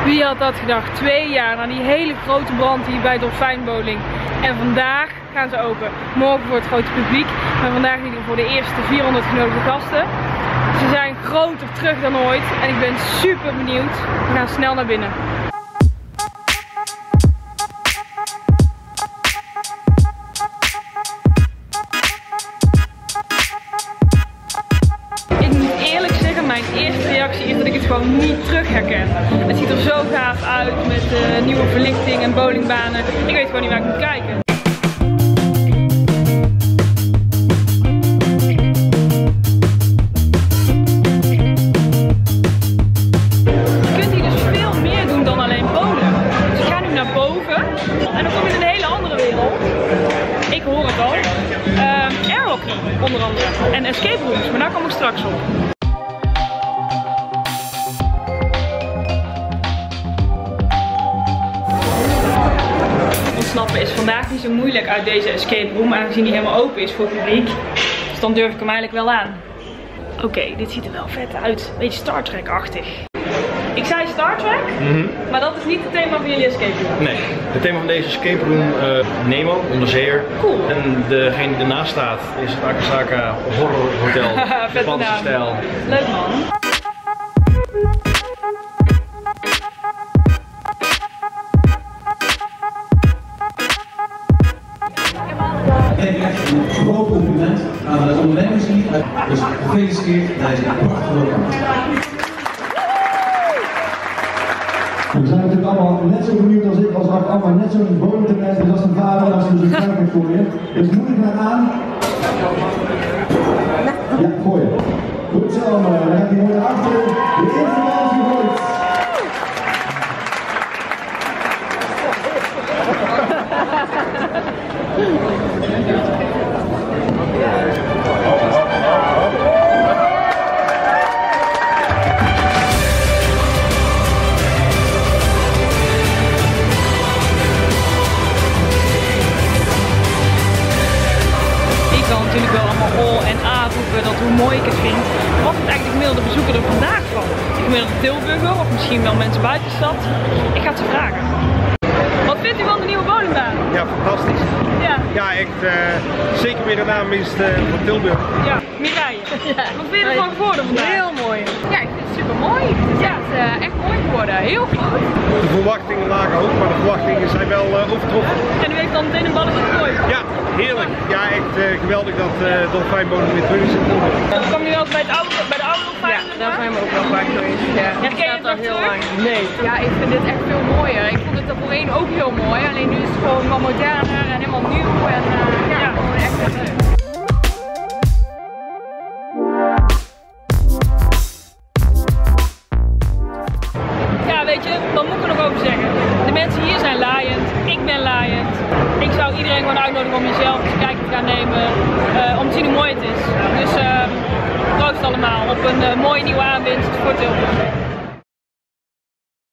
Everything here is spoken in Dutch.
Wie had dat gedacht? 2 jaar na die hele grote brand hier bij Dolfijnbowling. En vandaag gaan ze open. Morgen voor het grote publiek. Maar vandaag in ieder geval voor de eerste 400 genodigde gasten. Ze zijn groter terug dan ooit. En ik ben super benieuwd. We gaan snel naar binnen. Mijn eerste reactie is dat ik het gewoon niet terug herken. Het ziet er zo gaaf uit met nieuwe verlichting en bowlingbanen. Ik weet gewoon niet waar ik moet kijken. Je kunt hier dus veel meer doen dan alleen bowlen. Dus ik ga nu naar boven en dan kom je in een hele andere wereld. Ik hoor het al. Airhockey onder andere. En escape rooms, maar daar kom ik straks op. Ontsnappen is vandaag niet zo moeilijk uit deze escape room, aangezien die helemaal open is voor het publiek. Dus dan durf ik hem eigenlijk wel aan. Oké, dit ziet er wel vet uit. Beetje Star Trek-achtig. Ik zei Star Trek, maar dat is niet het thema van jullie escape room. Nee, het thema van deze escape room, Nemo, onderzeeër. Cool. En degene die ernaast staat is het Akasaka Horror Hotel, Japanse stijl. Leuk man. En echt een groot compliment aan het ondernemersteam. Dus gefeliciteerd bij deze prachtige locatie. We zijn natuurlijk allemaal net zo benieuwd als ik, als allemaal net zo'n bowling te krijgen als een vader, als we zo'n kruik voor je. Dus moet ik naar aan. Ja, gooien. Goed zo, dan gaat hij mooi achter. De eerste bal is gegooid. Ik kan natuurlijk wel allemaal O en A roepen dat hoe mooi ik het vind. Wat vindt eigenlijk de gemiddelde bezoeker er vandaag van? De gemiddelde Tilburger of misschien wel mensen buiten de stad? Ik ga het ze vragen. Wat vindt u van de nieuwe bowlingbaan? Ja, fantastisch. Ja. Ja, echt zeker weer de naam is van Tilburg. Ja, Mireille. Ja. Wat vind je ervan geworden vandaag? Heel mooi. Ja, ik vind het super mooi. Ja, het is echt mooi geworden. Heel groot. De verwachtingen lagen hoog, maar de verwachtingen zijn wel overtroffen. En u heeft dan meteen een balletje gegooid? Ja, heerlijk. Ja, echt geweldig dat Dolfijnbowling weer terug is in Tilburg. Dan kwam u wel bij de oude Dolfijn? Ja, daar zijn we ook wel vaak geweest. Ja. Herken je het nog heel lang? Nee. Ja, ik vind dit echt veel mooier. Ik vond het er voorheen ook heel mooi. Alleen nu is het gewoon wat moderner en helemaal nieuw. En ja, gewoon echt heel leuk. Ja, weet je, wat moet ik er nog over zeggen? De mensen hier zijn laaiend, ik ben laaiend. Ik zou iedereen gewoon uitnodigen om jezelf eens een kijkje te gaan nemen, om te zien hoe mooi het is. Dus proost allemaal op een mooie nieuwe aanwinst voor Tilburg.